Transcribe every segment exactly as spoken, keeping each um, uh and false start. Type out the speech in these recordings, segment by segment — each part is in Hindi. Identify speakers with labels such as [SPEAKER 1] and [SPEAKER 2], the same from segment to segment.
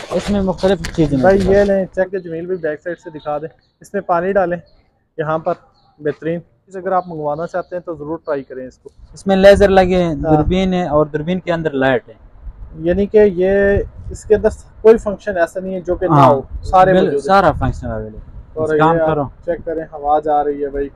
[SPEAKER 1] इसमें मुख्तलिफ चीजें
[SPEAKER 2] भाई ये लें, चेक के जमील भी बैक साइड से दिखा दें। इसमें पानी डालें यहाँ पर, बेहतरीन। अगर आप मंगवाना चाहते हैं तो जरूर ट्राई करें इसको।
[SPEAKER 1] इसमें लेजर लगे हैं, दूरबीन है और दूरबीन के अंदर लाइट है।
[SPEAKER 2] यानी कि ये इसके अंदर कोई फंक्शन ऐसा नहीं है जो कि ना हो, सारे
[SPEAKER 1] सारा फंक्शन अवेलेबल।
[SPEAKER 2] और
[SPEAKER 1] काम करो,
[SPEAKER 2] चेक करें, आवाज आ रही है भाई।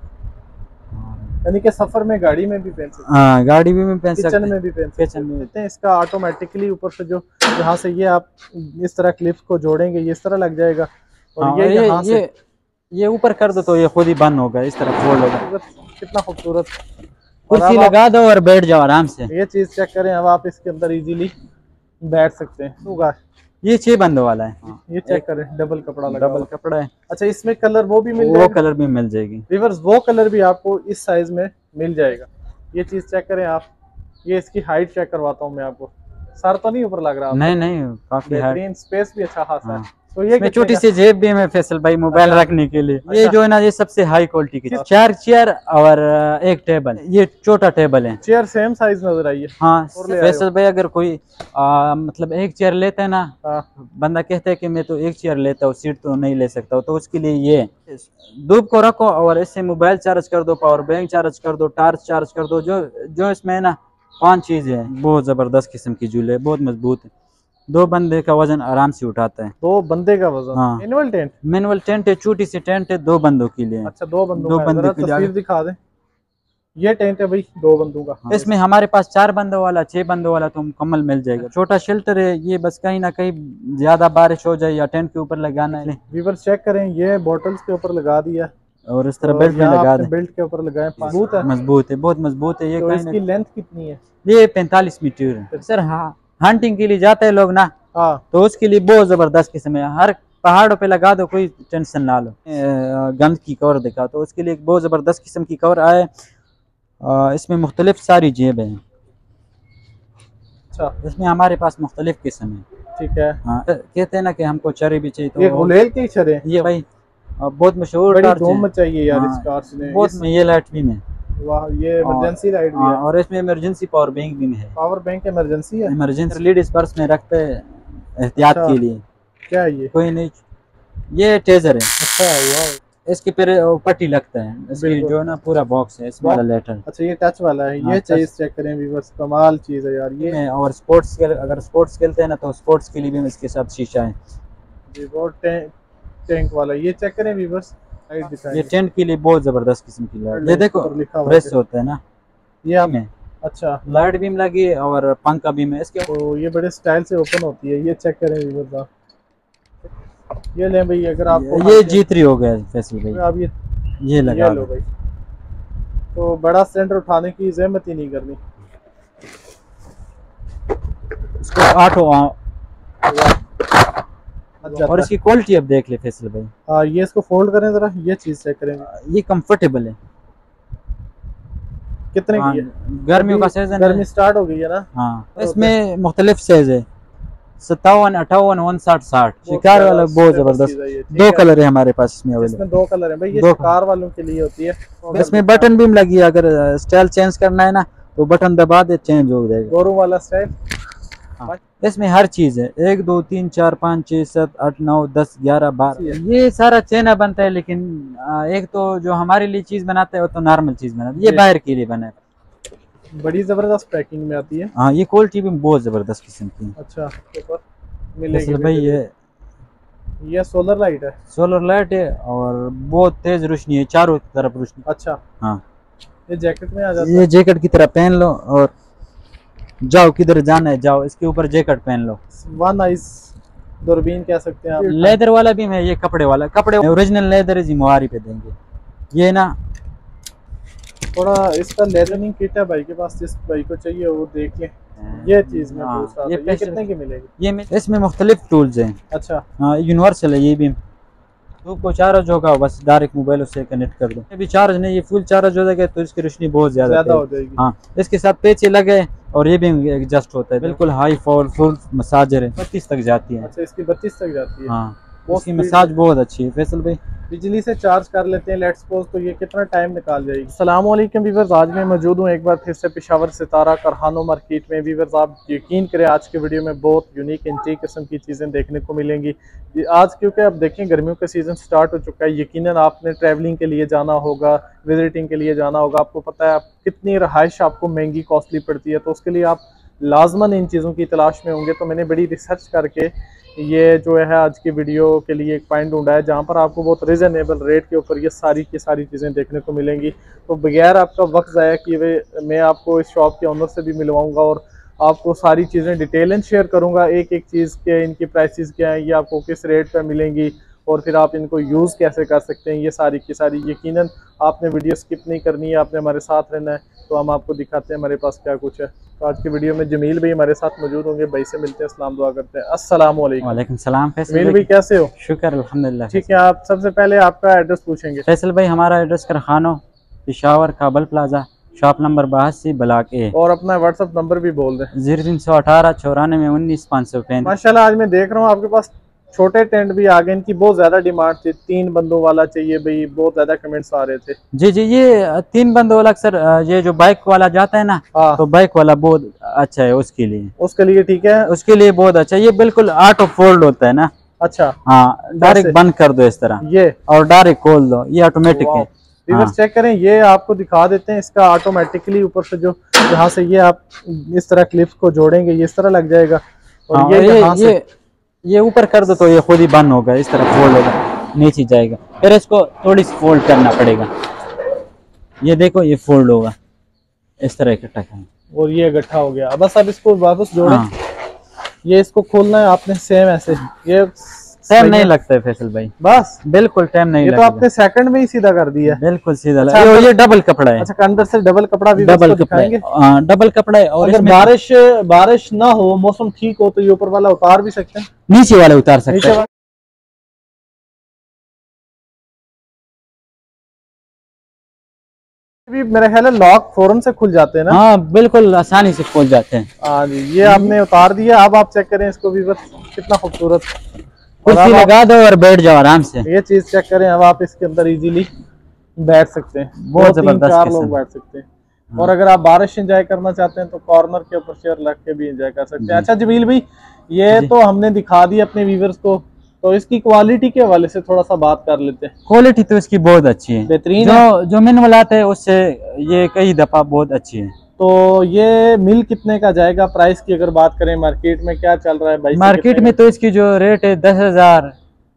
[SPEAKER 2] यानी कि सफर में गाड़ी में भी पहन सकते हैं।
[SPEAKER 1] हाँ, गाड़ी भी में पहन सकते हैं,
[SPEAKER 2] किचन में भी पहन सकते हैं। इसका ऑटोमेटिकली ऊपर से जो यहाँ से ये आप इस तरह क्लिप्स को जोड़ेंगे, ये इस तरह लग जाएगा। और
[SPEAKER 1] हाँ,
[SPEAKER 2] ये
[SPEAKER 1] ये
[SPEAKER 2] यहाँ से
[SPEAKER 1] ये, ये ऊपर कर दो तो ये खुद ही बंद होगा, इस तरह फोल्ड होगा।
[SPEAKER 2] कितना खूबसूरत।
[SPEAKER 1] कुर्सी लगा दो और बैठ जाओ आराम से।
[SPEAKER 2] ये चीज चेक करें, अब आप इसके अंदर इजीली बैठ सकते हैं। होगा
[SPEAKER 1] ये छह बंदों वाला है।
[SPEAKER 2] हाँ, ये चेक करें, डबल कपड़ा लगा,
[SPEAKER 1] डबल कपड़ा है।
[SPEAKER 2] अच्छा, इसमें कलर वो भी मिल
[SPEAKER 1] वो
[SPEAKER 2] जाएगा,
[SPEAKER 1] कलर भी मिल जाएगी।
[SPEAKER 2] रिवर्स वो कलर भी आपको इस साइज में मिल जाएगा। ये चीज चेक करें आप। ये इसकी हाइट चेक करवाता हूँ मैं आपको। सर तो नहीं ऊपर लग रहा?
[SPEAKER 1] नहीं नहीं, काफी
[SPEAKER 2] बेहतरीन, स्पेस भी अच्छा खासा है। तो
[SPEAKER 1] ये इसमें छोटी सी जेब भी है फैसल भाई, मोबाइल रखने के लिए। ये जो है ना, ये सबसे हाई क्वालिटी की चार चेयर और एक टेबल। ये छोटा टेबल है।
[SPEAKER 2] चेयर सेम साइज नजर आई है।
[SPEAKER 1] हाँ फैसल भाई, अगर कोई आ, मतलब एक चेयर लेता है ना, बंदा कहता है कि मैं तो एक चेयर लेता हूँ, सीट तो नहीं ले सकता, तो उसके लिए ये धूप को रखो और इससे मोबाइल चार्ज कर दो, पावर बैंक चार्ज कर दो, टार्च चार्ज कर दो। जो जो इसमें है ना पांच चीजें हैं। बहुत जबरदस्त किस्म की झूले, बहुत मजबूत है। दो बंदे का वजन आराम से उठाता है।
[SPEAKER 2] दो बंदे का वजन? हाँ। Manual tent? मैनुअल
[SPEAKER 1] टेंट है, छोटी सी टेंट है, दो बंदों के लिए।
[SPEAKER 2] अच्छा, दो बंदों दो बंदे के लिए। तस्वीर दिखा दें। ये टेंट है भाई दो बंदों का।
[SPEAKER 1] हाँ, इसमें हमारे पास चार बंदों वाला, छह बंदों वाला तो मुकम्मल मिल जाएगा। छोटा शेल्टर है, ये बस कहीं ना कहीं ज्यादा बारिश हो जाए या टेंट के ऊपर लगाना है।
[SPEAKER 2] व्यूअर्स चेक करें, ये बॉटल्स के ऊपर लगा दिया
[SPEAKER 1] और इस तरह बेल्ट में लगा दें।
[SPEAKER 2] बेल्ट के ऊपर लगाएं। मजबूत है,
[SPEAKER 1] मजबूत है, बहुत मजबूत है। ये
[SPEAKER 2] तो इसकी लेंथ कितनी है?
[SPEAKER 1] ये पैंतालीस मीटर है सर। हाँ, हंटिंग के लिए जाते हैं लोग ना, हाँ, तो उसके लिए बहुत जबरदस्त किस्म है। हर पहाड़ों पे लगा दो, कोई टेंशन ना लो। गंद की कवर दिखा, तो उसके लिए बहुत जबरदस्त किस्म की कवर आए। इसमें मुख्तलिफ सारी जेब है। अच्छा, इसमें हमारे पास मुख्तलिफ किस्म है। ठीक है। हाँ, कहते हैं ना कि हमको चरे भी चाहिए, तो
[SPEAKER 2] ये गुलेल के चरे, ये
[SPEAKER 1] भाई बहुत मशहूर
[SPEAKER 2] चाहिए यार इस कार से।
[SPEAKER 1] बहुत में ये लाइट भी में,
[SPEAKER 2] वाह, ये इमरजेंसी लाइट भी है।
[SPEAKER 1] और इसमें इमरजेंसी पावर बैंक भी है।
[SPEAKER 2] पावर बैंक इमरजेंसी है?
[SPEAKER 1] इमरजेंसी लेडीज पर्स में रखते हैं एहतियात के लिए।
[SPEAKER 2] क्या है ये? कोई नहीं,
[SPEAKER 1] ये टेजर है।
[SPEAKER 2] अच्छा, वाह।
[SPEAKER 1] इसके पर पट्टी लगता है, इसकी जो ना पूरा बॉक्स है, इस वाला लेटर।
[SPEAKER 2] अच्छा, ये टच वाला है। ये चीज चेक करें व्यूअर्स, कमाल चीज है यार ये।
[SPEAKER 1] और स्पोर्ट्स के, अगर स्पोर्ट्स खेलते हैं ना, तो स्पोर्ट्स के लिए भी इसके साथ शीशा है।
[SPEAKER 2] जी, वो टैंक वाला। ये चेक करें व्यूअर्स,
[SPEAKER 1] ये टेंट के लिए बहुत जबरदस्त किस्म की लाइट। ये देखो प्रेस होता है ना, ये हमें। अच्छा, लाइट बीम लगी है और पंखा बीम है इसके।
[SPEAKER 2] तो ये बड़े स्टाइल से ओपन होती है। ये चेक करें व्यूअर्स, ये ले भाई। अगर आपको
[SPEAKER 1] ये जी थ्री हो गया फैसल भाई,
[SPEAKER 2] आप ये
[SPEAKER 1] ये लगा
[SPEAKER 2] लो भाई, तो बड़ा सिलेंडर उठाने की जहमत ही नहीं करनी।
[SPEAKER 1] इसको आठों और इसकी क्वालिटी अब देख ले फैसल भाई।
[SPEAKER 2] हाँ, ये इसको फोल्ड करें जरा, ये चीज चेक करें।
[SPEAKER 1] ये कंफर्टेबल है।
[SPEAKER 2] कितने की है?
[SPEAKER 1] गर्मियों का सीजन,
[SPEAKER 2] गर्मी स्टार्ट हो गई है ना।
[SPEAKER 1] हाँ, इसमें मुख्तलिफ साइज है, सत्तावन, अट्ठावन, उनसाठ, साठ। शिकार वाला बहुत जबरदस्त। दो कलर है हमारे पास इसमें अवेलेबल।
[SPEAKER 2] इसमें दो कलर है भाई, ये शिकार वालों के लिए होती है।
[SPEAKER 1] इसमें बटन भी लगी है, अगर स्टाइल चेंज करना है ना तो बटन दबा दे, चेंज हो जाएगा।
[SPEAKER 2] गोरू वाला स्टाइल।
[SPEAKER 1] हाँ, इसमें हर चीज है। एक दो तीन चार पाँच छह सात आठ नौ दस ग्यारह बारह, ये सारा चेना बनता है। लेकिन एक तो जो हमारे लिए चीज बनाता है वो तो नॉर्मल चीज बनाता है, ये बाहर के लिए बना है।
[SPEAKER 2] बड़ी जबरदस्त पैकिंग में आती है।
[SPEAKER 1] हाँ, ये क्वालिटी भी बहुत जबरदस्त किस्म की।
[SPEAKER 2] अच्छा, मिलेगी
[SPEAKER 1] भाई। ये
[SPEAKER 2] ये सोलर लाइट है।
[SPEAKER 1] सोलर लाइट है और बहुत तेज रोशनी है, चारों तरफ रोशनी।
[SPEAKER 2] अच्छा,
[SPEAKER 1] हाँ,
[SPEAKER 2] ये जैकेट में आ जाता है।
[SPEAKER 1] ये जैकेट की तरह पहन लो और जाओ, किधर जाना है जाओ, इसके ऊपर जैकेट पहन लो।
[SPEAKER 2] वन आइज दूरबीन कह सकते हैं आप।
[SPEAKER 1] लेदर वाला भी है, ये कपड़े वाला। कपड़े ओरिजिनल लेदर है, जिम्मेवारी पे देंगे। ये ना
[SPEAKER 2] थोड़ा इसका लेदरिंग किट है भाई के पास, जिस भाई को चाहिए वो देख लें। ये चीज में पूछ रहा था, ये कितने की मिलेगी?
[SPEAKER 1] ये इसमें मुख्तलिफ टूल्स हैं।
[SPEAKER 2] अच्छा,
[SPEAKER 1] हाँ, यूनिवर्सल है ये भी। धूप को चार्ज होगा, बस डायरेक्ट मोबाइल उससे कनेक्ट कर दो। अभी चार्ज नहीं, ये फुल चार्ज हो जाएगा तो इसकी रोशनी बहुत ज्यादा
[SPEAKER 2] ज्यादा हो जाएगी।
[SPEAKER 1] हाँ, इसके साथ पेचे लगे और ये भी एडजस्ट होता है। बिल्कुल हाई पावर फुल मसाजर है, बत्तीस तक जाती है।
[SPEAKER 2] अच्छा, इसकी बत्तीस तक जाती है।
[SPEAKER 1] हाँ, उसकी मसाज बहुत अच्छी है फैसल भाई।
[SPEAKER 2] बिजली से चार्ज कर लेते हैं लेट्स सपोज, तो ये कितना टाइम निकाल जाएगी। अस्सलाम वालेकुम व्यूअर्स, आज मैं मौजूद हूँ एक बार फिर से पेशावर सितारा करहानो मार्केट में। व्यूअर्स आप यकीन करें आज के वीडियो में बहुत यूनिक एंटीक किस्म की चीज़ें देखने को मिलेंगी आज, क्योंकि अब देखें गर्मियों का सीज़न स्टार्ट हो चुका है। यकीनन आपने ट्रैवलिंग के लिए जाना होगा, विजिटिंग के लिए जाना होगा, आपको पता है आप कितनी रहाइश आपको महंगी कॉस्टली पड़ती है, तो उसके लिए आप लाजमन इन चीज़ों की तलाश में होंगे। तो मैंने बड़ी रिसर्च करके ये जो है आज की वीडियो के लिए एक पॉइंट ढूंढा है जहाँ पर आपको बहुत रिजनेबल रेट के ऊपर ये सारी की सारी चीज़ें देखने को मिलेंगी। तो बगैर आपका वक्त ज़ाया किए मैं आपको इस शॉप के ओनर से भी मिलवाऊंगा और आपको सारी चीज़ें डिटेलन शेयर करूंगा। एक एक चीज़ के इनकी प्राइसेस क्या हैं, ये आपको किस रेट पर मिलेंगी और फिर आप इनको यूज़ कैसे कर सकते हैं, ये सारी की सारी। यकीनन आपने वीडियो स्किप नहीं करनी है, आपने हमारे साथ रहना है। तो हम आपको दिखाते हैं हमारे पास क्या कुछ है। तो आज की वीडियो में जमील भाई हमारे साथ मौजूद होंगे, भाई से मिलते हैं, सलाम दुआ करते हैं। अस्सलाम वालेकुम।
[SPEAKER 1] वालेकुम सलाम।
[SPEAKER 2] जमील भाई कैसे हो?
[SPEAKER 1] शुक्र अल्हम्दुलिल्लाह।
[SPEAKER 2] ठीक है, आप सबसे पहले आपका एड्रेस पूछेंगे।
[SPEAKER 1] फैसल भाई हमारा address Karkhano Peshawar Kabul plaza, shop number बयासी ब्लॉक ए,
[SPEAKER 2] और अपना व्हाट्सएप नंबर भी बोल दें।
[SPEAKER 1] जीरो तीन सौ अठारह चौरानवे उन्नीस पाँच सौ पैंतीस।
[SPEAKER 2] माशाल्लाह आज मैं देख रहा हूँ आपके पास छोटे टेंट भी आ गए, इनकी बहुत ज्यादा डिमांड थी, तीन बंदों वाला चाहिए भाई, बहुत ज्यादा कमेंट्स आ रहे थे।
[SPEAKER 1] जी जी, ये तीन बंदों वाला सर, ये जो बाइक वाला जाता है ना,
[SPEAKER 2] हाँ
[SPEAKER 1] तो बाइक वाला बहुत अच्छा है उसके लिए।
[SPEAKER 2] उसके लिए ठीक है,
[SPEAKER 1] उसके लिए बहुत अच्छा है। ये बिल्कुल ऑटो फोल्ड होता है ना।
[SPEAKER 2] अच्छा
[SPEAKER 1] हाँ, डायरेक्ट बंद कर दो इस तरह,
[SPEAKER 2] ये
[SPEAKER 1] और डायरेक्ट खोल दो, ये ऑटोमेटिक है।
[SPEAKER 2] व्यूअर्स चेक करें, ये आपको दिखा देते हैं इसका ऑटोमेटिकली ऊपर से जो यहाँ से ये आप इस तरह क्लिप्स को जोड़ेंगे ये इस तरह लग जाएगा, और
[SPEAKER 1] हाँ,
[SPEAKER 2] ये
[SPEAKER 1] ये
[SPEAKER 2] यहाँ से
[SPEAKER 1] ये ये ऊपर कर दो तो ये खुद ही बंद होगा, इस तरह फोल्ड होगा, नीचे जाएगा। फिर इसको थोड़ी सी फोल्ड करना पड़ेगा, ये देखो ये फोल्ड होगा इस तरह इकट्ठा करना,
[SPEAKER 2] और ये इकट्ठा हो गया। बस अब इसको वापस जोड़ें।
[SPEAKER 1] हाँ।
[SPEAKER 2] ये इसको खोलना है आपने सेम ऐसे, ये
[SPEAKER 1] टाइम नहीं लगता है फैसल भाई,
[SPEAKER 2] बस
[SPEAKER 1] बिल्कुल टाइम नहीं
[SPEAKER 2] ये
[SPEAKER 1] लगता।
[SPEAKER 2] तो आपने सेकंड में ही सीधा कर दिया,
[SPEAKER 1] बिल्कुल सीधा।
[SPEAKER 2] अच्छा,
[SPEAKER 1] ये, ये डबल कपड़ा है।
[SPEAKER 2] अच्छा अंदर से डबल कपड़ा भी
[SPEAKER 1] डबल कपड़ा
[SPEAKER 2] दिखाएंगे।
[SPEAKER 1] है, हाँ, डबल कपड़ा है। और
[SPEAKER 2] अगर बारिश बारिश ना हो, मौसम ठीक हो, तो ये ऊपर वाला उतार भी सकते हैं,
[SPEAKER 1] नीचे वाले उतार सकते
[SPEAKER 2] नीचे
[SPEAKER 1] हैं।
[SPEAKER 2] भी मेरा ख्याल है लॉक फौरन से खुल जाते हैं ना।
[SPEAKER 1] हाँ बिल्कुल आसानी से खोल जाते हैं।
[SPEAKER 2] हाँ जी, ये आपने उतार दिया। अब आप चेक करें इसको भी, बस कितना खूबसूरत,
[SPEAKER 1] कुर्सी लगा दो और बैठ जाओ आराम से।
[SPEAKER 2] ये चीज चेक करें, अब आप इसके अंदर इजीली बैठ सकते हैं,
[SPEAKER 1] बहुत
[SPEAKER 2] तीन
[SPEAKER 1] जबरदस्त
[SPEAKER 2] चार
[SPEAKER 1] किस्म।
[SPEAKER 2] लोग बैठ सकते हैं। और अगर आप बारिश एंजॉय करना चाहते हैं तो कॉर्नर के ऊपर चेयर रख के भी एंजॉय कर सकते हैं। अच्छा जमील भाई, ये तो हमने दिखा दी अपने व्यूअर्स को, तो इसकी क्वालिटी के हवाले से थोड़ा सा बात कर लेते हैं।
[SPEAKER 1] क्वालिटी तो इसकी बहुत अच्छी है,
[SPEAKER 2] बेहतरीन
[SPEAKER 1] जो
[SPEAKER 2] है।
[SPEAKER 1] जो मिनिमल आते हैं उससे ये कई दफा बहुत अच्छी है।
[SPEAKER 2] तो ये मिल कितने का जाएगा? प्राइस की अगर बात करें मार्केट में क्या चल रहा है भाई?
[SPEAKER 1] मार्केट में तो इसकी जो रेट है दस हजार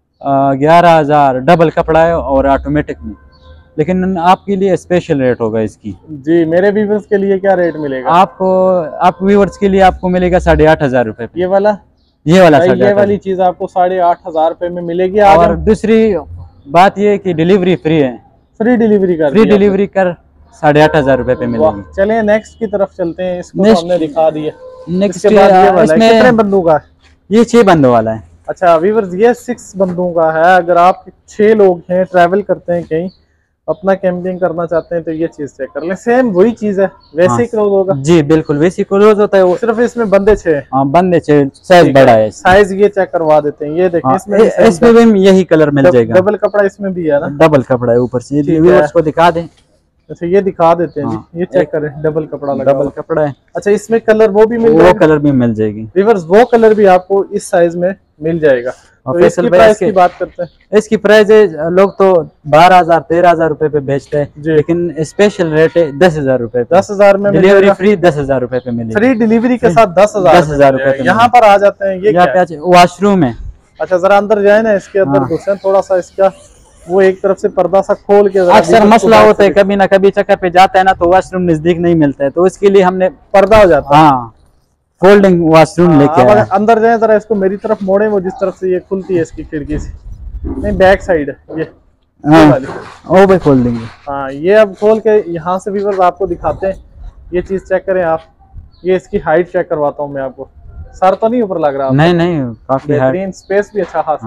[SPEAKER 1] ग्यारह हजार, डबल कपड़ा है और ऑटोमेटिक में, लेकिन आपके लिए स्पेशल रेट होगा इसकी।
[SPEAKER 2] जी, मेरे व्यूवर्स के लिए क्या रेट मिलेगा?
[SPEAKER 1] आपको आप व्यूवर्स के लिए आपको मिलेगा साढ़े आठ हजार रुपए।
[SPEAKER 2] ये वाला
[SPEAKER 1] ये वाला
[SPEAKER 2] भाई,
[SPEAKER 1] साढ़े
[SPEAKER 2] ये
[SPEAKER 1] आठ
[SPEAKER 2] वाली चीज आपको साढ़े आठ हजार रुपए में मिलेगी।
[SPEAKER 1] और दूसरी बात ये कि डिलीवरी फ्री है,
[SPEAKER 2] फ्री डिलीवरी कर
[SPEAKER 1] फ्री डिलीवरी कर साढ़े आठ हजार रुपए पे मिलेगी।
[SPEAKER 2] चलिए नेक्स्ट की तरफ चलते हैं, इसको तो हमने दिखा दिया।
[SPEAKER 1] नेक्स्ट
[SPEAKER 2] इसके बाद ये वाला है, कितने बंदों का?
[SPEAKER 1] ये छह बंदों वाला है।
[SPEAKER 2] अच्छा व्यूअर्स, ये सिक्स बंदों का है। अगर आप छह लोग हैं, ट्रैवल करते हैं कहीं, अपना कैंपिंग करना चाहते हैं, तो ये चीज चेक कर ले। सेम वही चीज है, वैसे ही क्लोज होगा।
[SPEAKER 1] जी बिल्कुल वैसे क्लोज होता है वो,
[SPEAKER 2] सिर्फ इसमें बंदे छह।
[SPEAKER 1] हाँ बंदे छह, साइज बड़ा है।
[SPEAKER 2] साइज ये चेक करवा देते हैं, ये देखें।
[SPEAKER 1] हाँ,
[SPEAKER 2] इसमें
[SPEAKER 1] इसमें भी यही कलर मिल जाएगा,
[SPEAKER 2] डबल कपड़ा इसमें भी है ना,
[SPEAKER 1] डबल कपड़ा है ऊपर से। व्यूअर्स को दिखा दें।
[SPEAKER 2] अच्छा ये दिखा देते हैं
[SPEAKER 1] हाँ,
[SPEAKER 2] जी, ये चेक करें, डबल कपड़ा लगा,
[SPEAKER 1] डबल कपड़ा है।
[SPEAKER 2] अच्छा इसमें कलर वो भी मिल
[SPEAKER 1] वो कलर भी मिल जाएगी।
[SPEAKER 2] रिवर्स वो कलर भी आपको इस साइज में मिल जाएगा। तो इसकी प्राइस की बात करते हैं।
[SPEAKER 1] इसकी प्राइस है, लोग तो बारह हजार तेरह हजार रुपए पे बेचते हैं, लेकिन स्पेशल रेट है दस हजार रुपए।
[SPEAKER 2] दस हजार में
[SPEAKER 1] डिलीवरी फ्री दस हजार रुपए पे मिलेगी।
[SPEAKER 2] फ्री डिलीवरी के साथ दस हजार
[SPEAKER 1] दस हजार रुपए।
[SPEAKER 2] यहाँ पर आ जाते हैं। ये क्या है?
[SPEAKER 1] वॉशरूम है।
[SPEAKER 2] अच्छा जरा अंदर जाए ना, इसके अंदर घुसे थोड़ा सा, इसका वो एक तरफ से पर्दा सा खोल के।
[SPEAKER 1] अक्सर मसला होता है, कभी ना कभी चक्कर पे जाता है ना, तो वॉशरूम नजदीक नहीं मिलता है, तो इसके लिए हमने
[SPEAKER 2] पर्दा हो जाता है।
[SPEAKER 1] हाँ, फोल्डिंग वॉशरूम लेके आए।
[SPEAKER 2] अंदर जाए जरा, इसको मेरी तरफ मोड़े, वो जिस तरफ से ये खुलती है इसकी खिड़की से, नहीं बैक साइड है ये,
[SPEAKER 1] हाँ, वो भी खोल देंगे।
[SPEAKER 2] हाँ ये अब खोल के यहाँ से व्यूअर्स आपको दिखाते हैं। ये चीज चेक करें आप, ये इसकी हाइट चेक करवाता हूँ मैं आपको। सर तो नहीं ऊपर लग रहा?
[SPEAKER 1] नहीं नहीं, काफी
[SPEAKER 2] बेहतरीन, स्पेस भी अच्छा खासा है।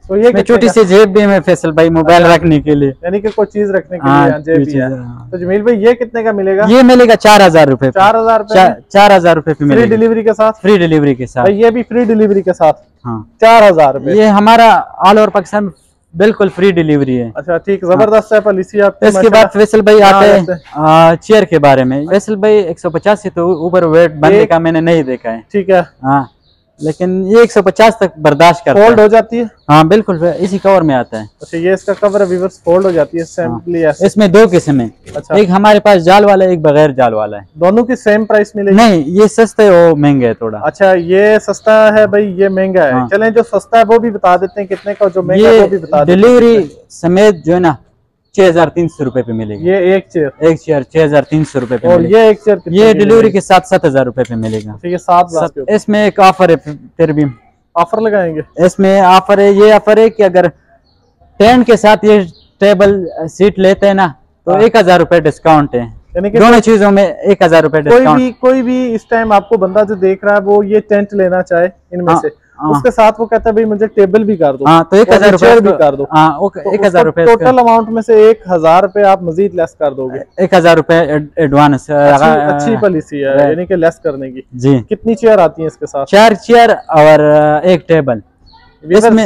[SPEAKER 2] तो ये
[SPEAKER 1] मैं छोटी सी जेब भी है फैसल भाई मोबाइल रखने के लिए,
[SPEAKER 2] यानी कि कोई चीज रखने के
[SPEAKER 1] हाँ,
[SPEAKER 2] लिए जेब भी है।
[SPEAKER 1] हाँ।
[SPEAKER 2] तो जमील भाई ये कितने का मिलेगा?
[SPEAKER 1] ये मिलेगा चार हजार रूपए
[SPEAKER 2] चार हजार रूपए
[SPEAKER 1] चार हजार रूपए पे मिलेगा,
[SPEAKER 2] फ्री डिलीवरी के साथ।
[SPEAKER 1] फ्री डिलीवरी के साथ
[SPEAKER 2] भाई ये भी फ्री डिलीवरी के साथ,
[SPEAKER 1] हाँ
[SPEAKER 2] चार हजार रूपए।
[SPEAKER 1] ये हमारा ऑल ओवर पाकिस्तान बिल्कुल फ्री डिलीवरी है।
[SPEAKER 2] अच्छा ठीक, जबरदस्त है पॉलिसी आपकी।
[SPEAKER 1] इसके बाद फैसल भाई आते हैं चेयर के बारे में। फैसल भाई एक सौ पचास से तो ऊपर वेट बंदे का मैंने नहीं देखा है, ठीक है, हाँ, लेकिन ये एक सौ पचास तक बर्दाश्त करता है। फोल्ड हो जाती है, हाँ बिल्कुल, इसी कवर में आता है। अच्छा ये इसका कवर है व्यूअर्स, फोल्ड हो जाती है सिंपली ऐसे। इसमें दो किस्म है, अच्छा, एक हमारे पास जाल वाला है, एक बगैर जाल वाला है। दोनों की सेम प्राइस मिलेगी? नहीं, ये सस्ता है वो महंगा है थोड़ा। अच्छा ये सस्ता है भाई, ये महंगा है। हाँ। चलें जो सस्ता है वो भी बता देते हैं कितने का, जो महंगा है वो भी बता देते हैं। डिलीवरी समेत जो है ना छह हजार तीन सौ रूपये पे मिलेगी। ये एक चेयर एक चेयर छह हजार तीन सौ रूपये पे। और ये एक चेयर ये डिलीवरी के साथ सात हजार रूपये पे मिलेगा। ये सात। इसमें एक ऑफर है, फिर भी ऑफर लगाएंगे। इसमें ऑफर है, ये ऑफर है कि अगर टेंट के साथ ये टेबल सीट लेते हैं ना तो एक हजार रूपये डिस्काउंट है, यानी कि दोनों चीजों में एक हजार रूपये डिस्काउंट। कोई भी कोई भी इस टाइम आपको बंदा जो देख रहा है वो ये टेंट लेना चाहे इनमें से, उसके साथ वो कहता है भाई मुझे टेबल भी कर दो, हाँ, तो एक हजार रुपए भी कर दो, हाँ, तो एक हजार रुपए टोटल अमाउंट में से एक हजार रुपए आप मजीद लेस कर दोगे। एक हजार रुपए एडवांस। अच्छी पॉलिसी है यानी कि लेस करने की। जी कितनी चेयर आती है इसके साथ? चार चेयर और एक टेबल। इसमें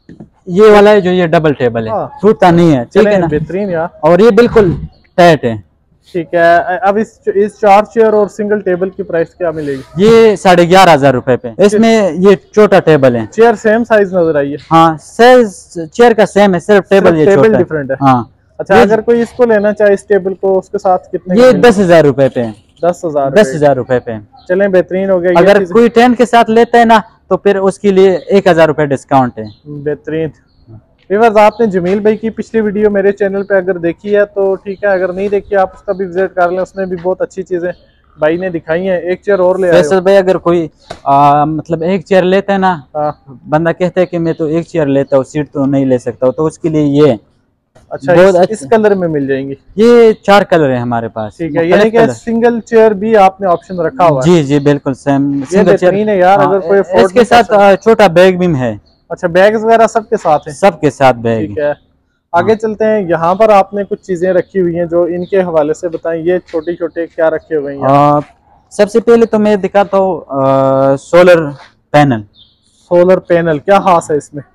[SPEAKER 1] ये वाला है जो ये डबल टेबल है, टूटता नहीं है, ठीक है ना, बेहतरीन यार। और ये बिल्कुल टाइट है, ठीक है। अब इस इस चार चेयर और सिंगल टेबल की प्राइस क्या मिलेगी? ये साढ़े ग्यारह हजार रूपए पे। इसमें ये छोटा टेबल है। चेयर सेम साइज नजर आई है, हाँ साइज चेयर का सेम है, सिर्फ टेबल ये टेबल डिफरेंट है, हाँ। अच्छा अगर कोई इसको लेना चाहे इस टेबल को, उसके साथ कितने? ये दस हजार रूपए पे। दस हजार दस हजार रूपए पे। चलें बेहतरीन हो गया। अगर कोई टेंट के साथ लेता है ना तो फिर उसके लिए एक हजार रूपए डिस्काउंट है। बेहतरीन। व्यूअर्स आपने जमील भाई की पिछली वीडियो मेरे चैनल पे अगर देखी है तो ठीक है, अगर नहीं देखी आप उसका भी विजिट कर लें, उसमें भी बहुत अच्छी चीजें भाई ने दिखाई हैं। एक चेयर और ले आए हो भाई। अगर कोई आ, मतलब एक चेयर लेता है ना, बंदा कहता है कि मैं तो एक चेयर लेता हूँ, सीट तो नहीं ले सकता, तो उसके लिए ये अच्छा बहुत इस, इस कलर में मिल जाएंगी। ये चार कलर है हमारे पास, ठीक है, यानी कि सिंगल चेयर भी आपने ऑप्शन रखा हुआ है। जी जी बिल्कुल सेम सिंगल चेयर है यार। अगर कोई इसके साथ छोटा बैग भी है। अच्छा बैग्स वगैरह सबके साथ है? सबके साथ बैग, ठीक है। आगे चलते हैं, यहाँ पर आपने कुछ चीजें रखी हुई हैं जो इनके हवाले से बताएं। ये छोटे छोटे क्या रखे हुए हैं? सबसे पहले तो मैं दिखाता हूँ सोलर पैनल। सोलर पैनल क्या खास है इसमें?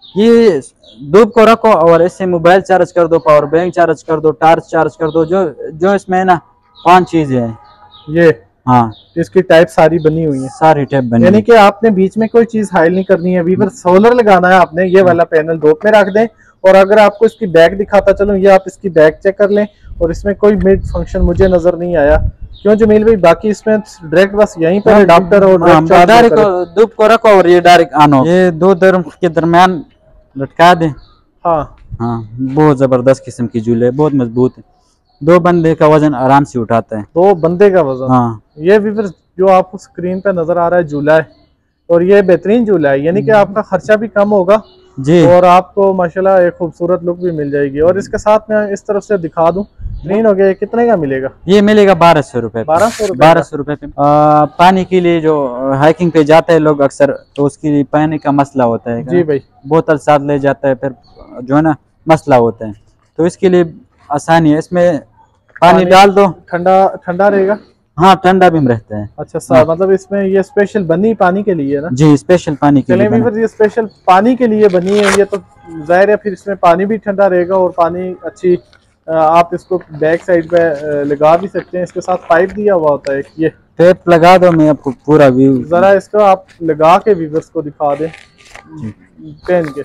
[SPEAKER 1] ये धूप को रखो और इससे मोबाइल चार्ज कर दो, पावर बैंक चार्ज कर दो, टार्च चार्ज कर दो, जो जो इसमें ना पांच चीजें हैं ये, हाँ, इसकी टाइप सारी बनी हुई है, सारी टाइप बनी, यानी कि आपने बीच में कोई चीज हाइड नहीं करनी है। वीवर सोलर लगाना है आपने, ये वाला पैनल धूप में रख दें। और अगर आपको इसकी बैक दिखाता चलूं, ये आप इसकी बैक चेक कर लें, और इसमें कोई मिड फंक्शन मुझे नजर नहीं आया। क्यों जमील भाई? बाकी इसमें डायरेक्ट बस यहीं पर अडाप्टर और डायरेक्ट धूप को रखो और ये डायरेक्ट ऑन हो। ये दो दर के दरमियान लटका दें, हाँ हाँ, बहुत जबरदस्त किस्म की झूले, बहुत मजबूत है, दो बंदे का वजन आराम से उठाता है। दो बंदे का वजन, हाँ। ये व्यूअर्स जो आपको स्क्रीन पे नजर आ रहा है झूला है, और ये बेहतरीन झूला है, यानी कि आपका खर्चा भी कम होगा जी, और आपको माशाल्लाह एक खूबसूरत लुक भी मिल जाएगी। और इसके साथ मैं इस तरफ से दिखा दूं, ग्रीन हो गया, कितने का मिलेगा? ये मिलेगा बारह सौ रुपए बारह सौ बारह सौ रुपए पे। आ, पानी के लिए जो हाइकिंग पे जाते हैं लोग अक्सर, तो उसके लिए पानी का मसला होता है जी भाई, बोतल साथ ले जाता है, फिर जो है ना मसला होता है, तो इसके लिए आसानी है, इसमें पानी, पानी डाल दो, ठंडा ठंडा रहेगा, हाँ ठंडा भी रहता है। अच्छा सर, हाँ। मतलब इसमें ये स्पेशल बनी पानी के लिए है ना? जी स्पेशल पानी के लिए बनी। ये स्पेशल पानी के लिए बनी है, ये तो जाहिर है फिर इसमें पानी भी ठंडा रहेगा, और पानी अच्छी, आप इसको बैक साइड पे लगा भी सकते हैं। इसके साथ पाइप दिया हुआ होता है, ये टेप लगा दो, मैं आपको पूरा व्यू जरा इसको आप लगा के व्यूअर्स को दिखा दें, पहन के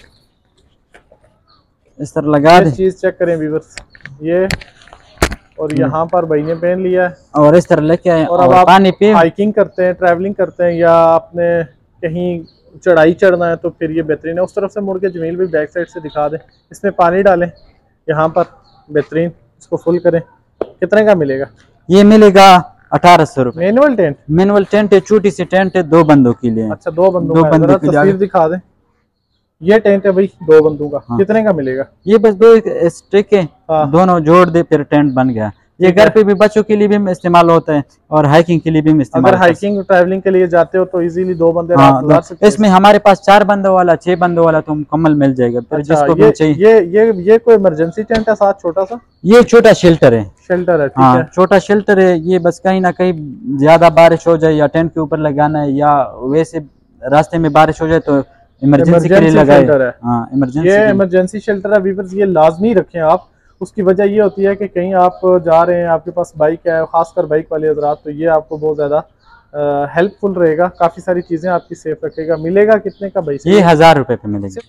[SPEAKER 1] इस तरह लगा दे, चीज चेक करें व्यूअर्स, ये और यहाँ पर भाई ने पहन लिया है, और इस तरह लेके आए। और अब आप पानी पे हाइकिंग करते हैं, ट्रैवलिंग करते हैं, या आपने कहीं चढ़ाई चढ़ना है, तो फिर ये बेहतरीन है। उस तरफ से मुड़ के जमील भी बैक साइड से दिखा दें, इसमें पानी डालें यहाँ पर, बेहतरीन, इसको फुल करें। कितने का मिलेगा? ये मिलेगा अठारह सौ रुपए। Manual tent? मैनुअल टेंट है, छोटी सी टेंट है, दो बंदों के लिए। अच्छा दो बंदों, दो बंदों की तस्वीर दिखा दें, ये टेंट है भाई दो बंदों का। हाँ। कितने का मिलेगा? ये बस दो स्टिक है, हाँ। दोनों जोड़ दे फिर टेंट बन गया। ये घर पे भी बच्चों के लिए भी इस्तेमाल होता है और हाइकिंग के लिए भी इस्तेमाल।
[SPEAKER 2] अगर हाइकिंग ट्रैवलिंग के लिए जाते हो तो इजीली दो बंदे
[SPEAKER 1] हाँ,
[SPEAKER 2] रात गुजार सकते हैं।
[SPEAKER 1] इसमें हमारे पास चार बंदों वाला छह बंदों वाला तो मुकम्मल मिल जाएगा। फिर
[SPEAKER 2] अच्छा,
[SPEAKER 1] जिसको
[SPEAKER 2] ये,
[SPEAKER 1] भी चाहिए।
[SPEAKER 2] ये ये ये कोई इमरजेंसी टेंट है साथ छोटा सा?
[SPEAKER 1] ये छोटा शेल्टर है।
[SPEAKER 2] शेल्टर है, ठीक
[SPEAKER 1] हाँ,
[SPEAKER 2] है।
[SPEAKER 1] छोटा शेल्टर है। ये बस कहीं ना कहीं ज्यादा बारिश हो जाए या टेंट के ऊपर लगाना है या वैसे रास्ते में बारिश हो जाए तो इमरजेंसी के लिए लगाए। हाँ, इमरजेंसी।
[SPEAKER 2] ये इमरजेंसी शेल्टर है व्यूअर्स, ये लाजमी रखें आप। उसकी वजह ये होती है कि कहीं आप जा रहे हैं, आपके पास बाइक है, खासकर बाइक वाले हजरात, तो ये आपको बहुत ज्यादा हेल्पफुल रहेगा। काफी सारी चीजें आपकी सेफ रखेगा। मिलेगा कितने का भाई? ये
[SPEAKER 1] हजार रुपए पे मिलेगा।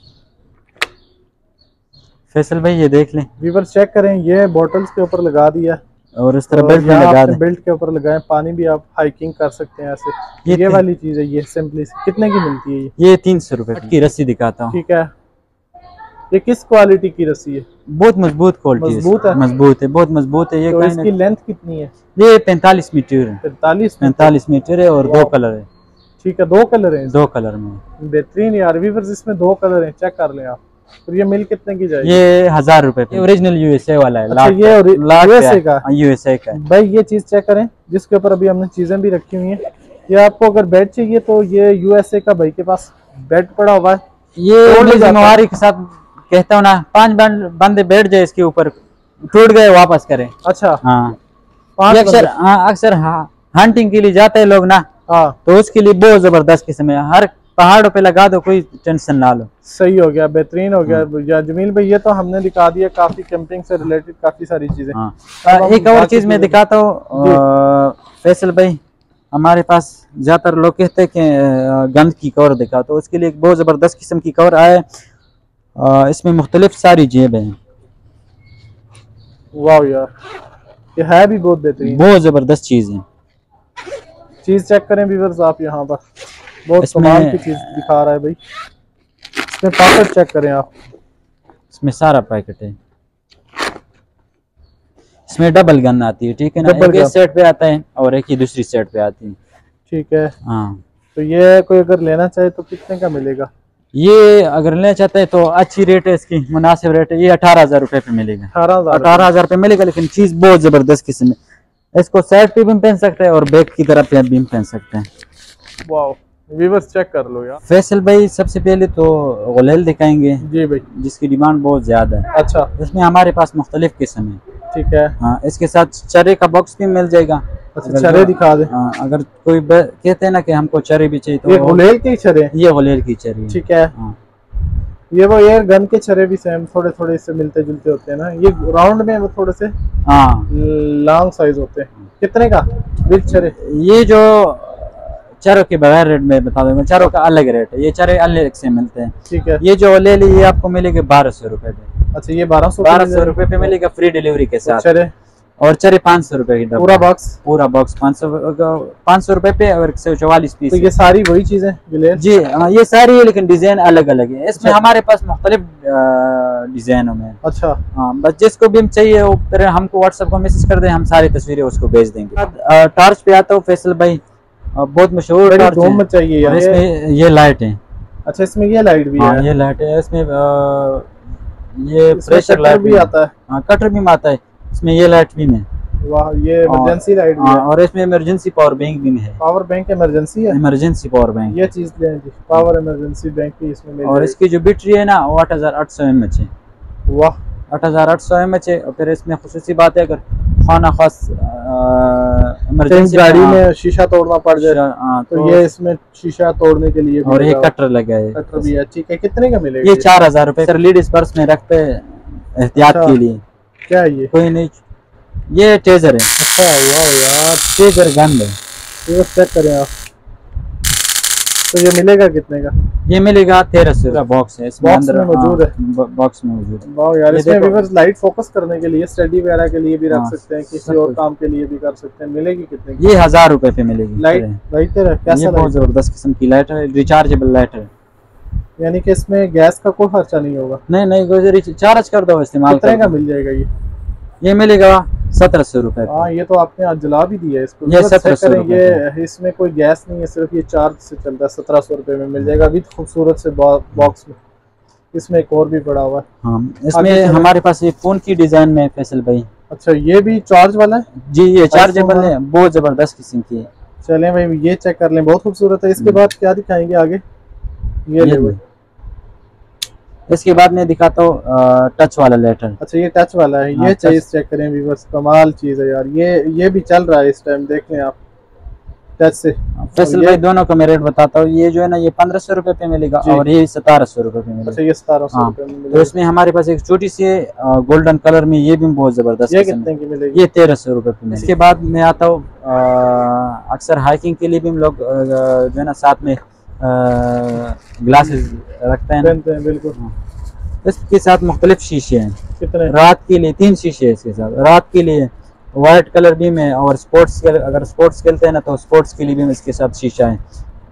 [SPEAKER 1] फैसल भाई ये देख लें,
[SPEAKER 2] व्यूअर्स चेक करें, ये बॉटल्स के ऊपर लगा दिया
[SPEAKER 1] और इस तरह बेल्ट में लगा दें।
[SPEAKER 2] बेल्ट के ऊपर लगाएं। पानी भी आप हाइकिंग कर सकते हैं ऐसे। ये, ये वाली चीज है, ये सिंपली कितने की मिलती है?
[SPEAKER 1] ये तीन सौ रुपए की रस्सी दिखाता हूँ।
[SPEAKER 2] ठीक है। ये किस क्वालिटी की रस्सी है?
[SPEAKER 1] बहुत मजबूत क्वालिटी।
[SPEAKER 2] मजबूत है,
[SPEAKER 1] मजबूत है, बहुत मजबूत है। ये
[SPEAKER 2] तो इसकी लेंथ कितनी है?
[SPEAKER 1] ये पैंतालीस मीटर है।
[SPEAKER 2] पैंतालीस
[SPEAKER 1] पैंतालीस मीटर है और दो कलर है।
[SPEAKER 2] ठीक है, दो कलर है।
[SPEAKER 1] दो कलर में
[SPEAKER 2] बेहतरीन यार व्यूअर्स, इसमें दो कलर हैं, चेक कर लें आप। तो ये मिल कितने की जाएगी?
[SPEAKER 1] ये हजार रुपए पे। ओरिजिनल यूएसए वाला है।
[SPEAKER 2] अच्छा, ये यूएसए का?
[SPEAKER 1] यूएसए का
[SPEAKER 2] भाई ये चीज चेक करें जिसके ऊपर अभी हमने चीजें भी रखी हुई हैं। ये आपको अगर बेड चाहिए तो ये यूएसए का भाई के पास बेड पड़ा हुआ है।
[SPEAKER 1] ये जिम्मेवारी के साथ कहता हूँ ना, पांच बंदे बैठ जाए इसके ऊपर, टूट गए वापस करें।
[SPEAKER 2] अच्छा,
[SPEAKER 1] हाँ। अक्सर हाँ अक्सर हाँ हंटिंग के लिए जाते हैं लोग ना,
[SPEAKER 2] हाँ,
[SPEAKER 1] तो उसके लिए बहुत जबरदस्त किस्म है। हर पहाड़ों पे लगा दो, कोई टेंशन ना लो।
[SPEAKER 2] सही हो गया, बेहतरीन हो गया। जमील भाई ये तो हमने दिखा दिया काफी कैंपिंग से रिलेटेड काफी सारी चीजें।
[SPEAKER 1] हाँ। एक और चीज मैं दिखाता हूँ फैसल भाई, हमारे पास ज्यादातर लोग कहते हैं कि गंद की कवर दिखा, तो उसके लिए एक बहुत जबरदस्त किस्म की कवर आए। इसमें मुख्तलिफ सारी जेब है।
[SPEAKER 2] वाह यार, ये है भी बहुत बेहतरीन,
[SPEAKER 1] बहुत जबरदस्त चीज है।
[SPEAKER 2] चीज चेक करें व्यूअर्स आप, यहाँ पर बहुत कमाल की चीज दिखा रहा है भाई। इसमें पैकेट चेक करें आप,
[SPEAKER 1] इसमें सारा पैकेट है। इसमें डबल गन आती है, ठीक है ना, एक सेट पे आता है और एक ही दूसरी सेट पे आती है।
[SPEAKER 2] ठीक है,
[SPEAKER 1] हाँ।
[SPEAKER 2] तो ये कोई अगर लेना चाहे तो कितने का मिलेगा?
[SPEAKER 1] ये अगर लेना चाहते हैं तो अच्छी रेट है इसकी, मुनासिब रेट है। ये अठारह हजार रुपए पे मिलेगा।
[SPEAKER 2] अठारह हजार
[SPEAKER 1] अठारह हजार पे मिलेगा, लेकिन चीज बहुत जबरदस्त किस्म है। इसको साइड पे भी पहन सकते हैं और बैक की तरफ भी पहन सकते हैं।
[SPEAKER 2] वाह, व्यूअर्स चेक कर लो यार।
[SPEAKER 1] फैसल भाई सबसे पहले तो गुलेल दिखाएंगे
[SPEAKER 2] जी भाई,
[SPEAKER 1] जिसकी डिमांड बहुत ज्यादा है।
[SPEAKER 2] अच्छा,
[SPEAKER 1] इसमें हमारे पास मुख्तलिफ किस्म है।
[SPEAKER 2] ठीक है।
[SPEAKER 1] हाँ, इसके साथ चरे का बॉक्स भी मिल जाएगा।
[SPEAKER 2] अच्छा, चरे दिखा दे।
[SPEAKER 1] हाँ, अगर कोई कहते हैं ना कि हमको चरे भी चाहिए तो
[SPEAKER 2] ये गुलेल की चरे?
[SPEAKER 1] ये गुलेल की चरे।
[SPEAKER 2] ठीक है। हाँ। ये वो ये गन के चरे भी सेम थोड़े थोड़े इससे मिलते जुलते होते हैं ना, ये राउंड में वो थोड़े से
[SPEAKER 1] हाँ
[SPEAKER 2] लॉन्ग साइज होते हैं। कितने का विद चरे?
[SPEAKER 1] ये जो चारों के बगैर रेट में बता दूंगा, चारों का अलग रेट है, ये चारे अलग से मिलते हैं। ठीक है। ये जो ले ली ये आपको मिलेगा बारह सौ रुपए पे।
[SPEAKER 2] अच्छा, ये बारह सौ
[SPEAKER 1] बारह सौ रुपए पे मिलेगा फ्री डिलीवरी के साथ।
[SPEAKER 2] चरे
[SPEAKER 1] और चरे पाँच सौ रुपए की
[SPEAKER 2] पूरा बॉक्स? पूरा
[SPEAKER 1] बॉक्स पाँच सौ पाँच सौ रुपए पे और एक सौ चौवालीस पीस।
[SPEAKER 2] तो ये सारी वही चीजें
[SPEAKER 1] जी? हाँ, ये सारी है, लेकिन डिजाइन अलग अलग है। इसमें हमारे पास मुख्तलिफ डिजाइनों में।
[SPEAKER 2] अच्छा।
[SPEAKER 1] हाँ, बस जिसको भी हम चाहिए वो फिर हमको व्हाट्सएप को मैसेज कर दें, हम सारी तस्वीरें उसको भेज देंगे। टॉर्च पे आता हूँ फैसल भाई, बहुत मशहूर टॉर्च में चाहिए। और इसमें ये लाइट है।
[SPEAKER 2] अच्छा, इसमें ये लाइट भी
[SPEAKER 1] है? ये लाइट है। इसमें ये प्रेशर लाइट भी आता है। हाँ, कटर भी आता है इसमें, ये लाइट भी है।
[SPEAKER 2] वाह, ये इमरजेंसी लाइट भी है।
[SPEAKER 1] और इसमें इमरजेंसी पावर बैंक भी है।
[SPEAKER 2] पावर बैंक इमरजेंसी है? Emergency
[SPEAKER 1] power bank.
[SPEAKER 2] ये चीज लें जी, पावर इमरजेंसी बैंक भी इसमें मिल।
[SPEAKER 1] और इसकी जो बैटरी है ना वो आठ हजार आठ सौ एम एच है।
[SPEAKER 2] वाह,
[SPEAKER 1] आठ हजार आठ सौ एम एच है। और फिर इसमें खुसूसी बात है, अगर खाना खास इमरजेंसी
[SPEAKER 2] गाड़ी में शीशा तोड़ना पड़ जाए तो, तो ये इसमें शीशा तोड़ने के लिए
[SPEAKER 1] और एक कटर लगा है।
[SPEAKER 2] कटर भी है, ठीक है। कितने का मिलेगा?
[SPEAKER 1] ये चार हजार रुपए सर, लेडीज पर्स में रखते हैं एहतियात के लिए।
[SPEAKER 2] क्या है ये?
[SPEAKER 1] कोई नहीं, ये टेजर है।
[SPEAKER 2] अच्छा, वाह यार,
[SPEAKER 1] टेजर गन है।
[SPEAKER 2] ये चेक करें आप, तो ये मिलेगा कितने का?
[SPEAKER 1] ये मिलेगा तेरह सौ का बॉक्स है। इसमें
[SPEAKER 2] बॉक्स में मौजूद है।
[SPEAKER 1] बॉक्स में मौजूद है।
[SPEAKER 2] वाह यार, इसमें व्यूअर्स लाइट फोकस करने के लिए, स्टडी वगैरह के लिए भी रख सकते हैं, किसी और काम के लिए भी कर सकते हैं। मिलेगी कितने की?
[SPEAKER 1] ये हजार रुपए पे मिलेगी
[SPEAKER 2] लाइट। लाइट है कैसा?
[SPEAKER 1] बहुत जबरदस्त किस्म की लाइट है, रिचार्जेबल लाइट है।
[SPEAKER 2] यानी कि इसमें गैस का कोई खर्चा नहीं होगा?
[SPEAKER 1] नहीं नहीं, चार्ज कर दो, इस्तेमाल।
[SPEAKER 2] कितने का मिल जाएगा ये?
[SPEAKER 1] ये मिलेगा सत्रह सौ रुपए।
[SPEAKER 2] हाँ, ये तो आपने आज जला भी दिया है इसको।
[SPEAKER 1] ये सत्रह सौ।
[SPEAKER 2] ये इसमें कोई गैस नहीं है, सिर्फ ये चार्ज से चलता है। सत्रह सौ रुपए में मिल जाएगा विद खूबसूरत से बॉक्स में। इसमें एक और भी पड़ा हुआ है।
[SPEAKER 1] हाँ, इसमें हमारे पास ये फोन की डिजाइन में फैसल भाई।
[SPEAKER 2] अच्छा ये भी चार्ज वाला है?
[SPEAKER 1] जी ये चार्जेबल है, बहुत जबरदस्त किस्म की है।
[SPEAKER 2] चलें भाई ये चेक कर लें, बहुत खूबसूरत है। इसके बाद क्या दिखाएंगे आगे? ये ले भाई।
[SPEAKER 1] इसके बाद मैं दिखाता हूँ टच वाला लेटर।
[SPEAKER 2] अच्छा ये टच वाला है।
[SPEAKER 1] हाँ,
[SPEAKER 2] ये चीज चेक करें व्यूअर्स, कमाल चीज है यार। ये ये भी चल रहा है इस टाइम, देख लें आप टच से।
[SPEAKER 1] फैसल भाई दोनों का मैं रेट बताता हूँ। ये जो है ना ये पंद्रह सौ रुपए पे मिलेगा और ये सतारह सौ रुपए पे मिलेगा।
[SPEAKER 2] अच्छा ये सतारह सौ रुपए में मिलेगा।
[SPEAKER 1] तो इसमें हमारे पास एक छोटी सी गोल्डन कलर में, ये भी बहुत जबरदस्त।
[SPEAKER 2] ये कितने की मिलेगी?
[SPEAKER 1] ये तेरह सौ रुपए पे। इसके बाद मैं आता हूँ, अक्सर हाइकिंग के लिए भी हम लोग जो है ना साथ में ग्लासेस रखते हैं,
[SPEAKER 2] बिल्कुल।
[SPEAKER 1] इसके साथ मुख्तलिफ शीशे हैं।
[SPEAKER 2] कितने? रात
[SPEAKER 1] के लिए तीन शीशे है इसके साथ, रात के लिए वाइट कलर भी में, और स्पोर्ट्स के अगर स्पोर्ट्स खेलते हैं ना तो स्पोर्ट्स के लिए भी इसके साथ शीशा है।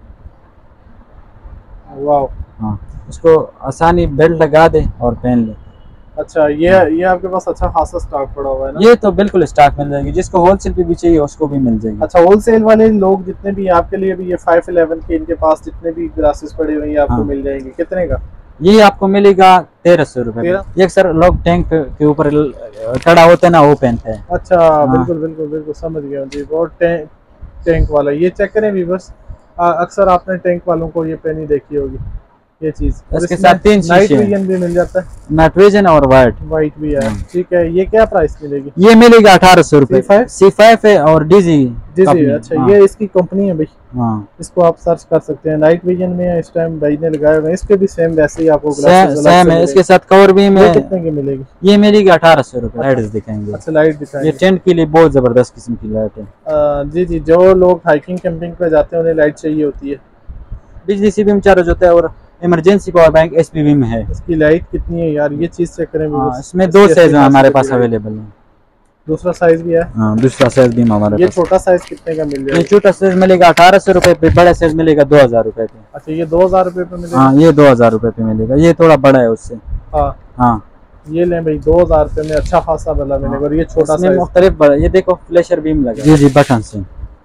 [SPEAKER 2] वाह।
[SPEAKER 1] हाँ उसको आसानी बेल्ट लगा दे और पहन ले।
[SPEAKER 2] अच्छा ये ये आपके पास अच्छा खासा स्टॉक पड़ा हुआ है ना?
[SPEAKER 1] ये तो बिल्कुल स्टॉक मिल जाएगी, जिसको होलसेल पे भी चाहिए उसको भी मिल जाएगी।
[SPEAKER 2] अच्छा होलसेल वाले लोग जितने भी आपके लिए भी ये फाइव इलेवन के इनके पास जितने भी ग्लासेस पड़े हुए हैं आपको हाँ। मिल जाएंगे। कितने का?
[SPEAKER 1] ये आपको मिलेगा तेरह सौ रुपए। ये सर लोग टैंक के ऊपर खड़ा होते हैं ना वो पहनते हैं।
[SPEAKER 2] अच्छा हाँ। बिल्कुल बिल्कुल बिल्कुल समझ गया जी। बहुत टैंक टैंक वाला ये चेक करें भी बस, अक्सर आपने टैंक वालों को ये पहनी देखी होगी ये चीज।
[SPEAKER 1] इसके साथ तीन
[SPEAKER 2] नाइट विजन भी मिल जाता है।
[SPEAKER 1] नाइट विजन और वाइट
[SPEAKER 2] वाइट भी है। ठीक है ये क्या प्राइस मिलेगी?
[SPEAKER 1] ये मिलेगा अठारह सौ रुपए। सी फाइव है और डीजी
[SPEAKER 2] डीजी। अच्छा ये इसकी कंपनी है भाई। हाँ इसको आप सर्च कर सकते हैं। नाइट विजन में इस टाइम भाई ने लगाए हुए हैं। इसके भी सेम वैसे ही आपको
[SPEAKER 1] सेम है। इसके साथ कवर भी में
[SPEAKER 2] कितने की मिलेगी?
[SPEAKER 1] ये मिलेगी अठारह सौ रुपए। लाइट दिखाएंगे।
[SPEAKER 2] अच्छा लाइट दिखाएंगे।
[SPEAKER 1] ये टेंट के लिए बहुत जबरदस्त किस्म की लाइट है।
[SPEAKER 2] जी जी जो लोग हाइकिंग कैंपिंग पे जाते हैं उन्हें लाइट चाहिए होती है।
[SPEAKER 1] बिजली से भी चार्ज होता है और इमरजेंसी पावर बैंक एसपीवी में है।
[SPEAKER 2] इसकी लाइट कितनी है यार? ये चीज चेक करें।
[SPEAKER 1] हाँ, इसमें दो साइज हमारे पास अवेलेबल है।
[SPEAKER 2] दूसरा साइज भी है? हाँ
[SPEAKER 1] दूसरा साइज भी हमारे
[SPEAKER 2] ये पास। छोटा साइज कितने का मिल जाएगा?
[SPEAKER 1] ये छोटा साइज मिलेगा अठारह सौ रुपए पे, बड़ा साइज मिलेगा दो हजार रुपए पे।
[SPEAKER 2] अच्छा ये दो हजार रुपए पे मिलेगा?
[SPEAKER 1] हाँ ये दो हजार रुपए पे मिलेगा। ये थोड़ा बड़ा है उससे। हाँ हाँ
[SPEAKER 2] ये लें भाई दो हजार रुपए में अच्छा खासा वाला मिलेगा। और ये छोटा साइज
[SPEAKER 1] मुख्तलिफ बड़ा। ये देखो फ्लैशर बीम लगा। जी जी बटन से।